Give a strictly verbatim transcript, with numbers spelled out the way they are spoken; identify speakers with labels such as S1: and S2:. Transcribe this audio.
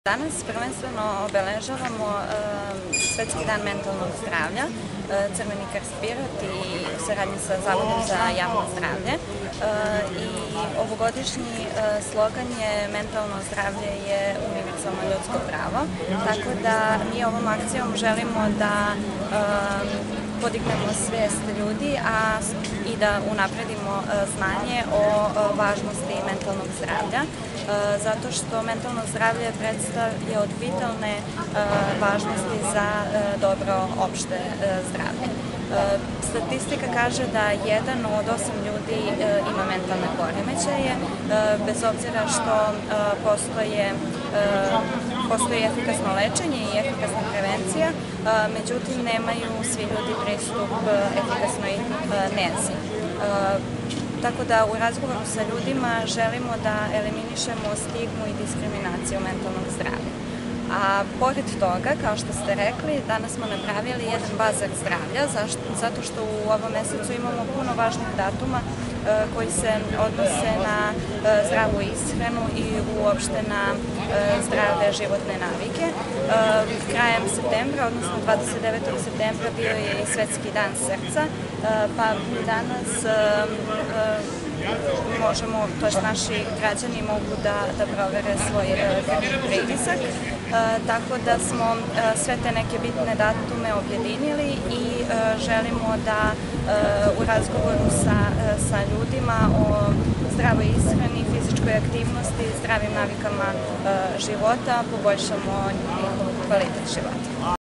S1: Danas prvenstveno obeležavamo Svetski dan mentalnog zdravlja. Crveni krst Pirot i u saradnji sa Zavodom za javno zdravlje. I ovogodišnji slogan je mentalno zdravlje je univerzalno ljudsko pravo. Tako da mi ovom akcijom želimo da podignemo svest ljudi i da unapredimo znanje o važnosti mentalnog zdravlja. Zato što mentalno zdravlje predstavlja od vitalne važnosti za dobro opšte zdravlje. Statistika kaže da jedan od osam ljudi ima mentalne poremećaje, bez obzira što postoji efikasno lečenje i efikasna prevencija, međutim nemaju svi ljudi pristup efikasnoj nezi. Tako da u razgovoru sa ljudima želimo da eliminišemo stigmu i diskriminaciju mentalnog zdravlja. A pored toga, kao što ste rekli, danas smo napravili jedan bazar zdravlja, zato što u ovom mesecu imamo puno važnih datuma koji se odnose na zdravu ishranu i uopšte na zdrave životne navike. Krajem septembra, odnosno dvadeset devetog septembra, bio je i Svetski dan srca, pa danas možemo, to je naši građani mogu da provere svoj krvni pritisak, tako da smo sve te neke bitne datume objedinili i želimo da u razgovoru sa ljudima o zdravoj ishrani, fizičkoj aktivnosti, zdravim navikama života poboljšamo njihov kvalitet života.